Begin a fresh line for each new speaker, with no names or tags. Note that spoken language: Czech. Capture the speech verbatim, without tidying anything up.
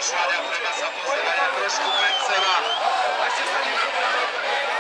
Šváďa treba sa pozerať aj trošku pred seba.